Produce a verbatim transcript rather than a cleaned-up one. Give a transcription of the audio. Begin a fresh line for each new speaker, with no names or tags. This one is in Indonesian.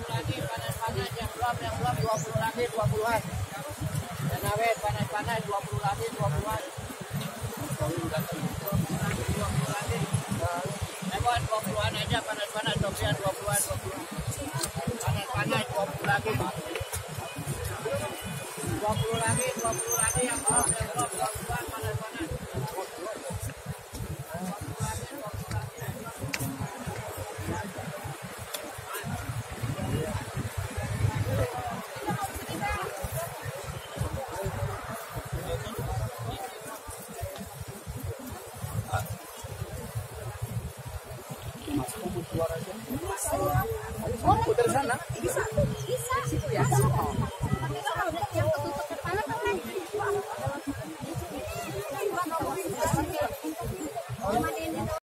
lagi panas-panas yang belum yang belum dua puluh lagi dua puluhan. Dan awet panas-panas dua puluh lagi dua puluhan. dua puluh lagi. Lewat dua puluhan aja panas-panas Sofian dua puluhan dua puluh. Panas-panas dua puluh lagi. dua puluh lagi dua puluh lagi yang belum yang belum dua puluhan panas-panas.
Putar sana. Bisa. Bisa. Situ ya.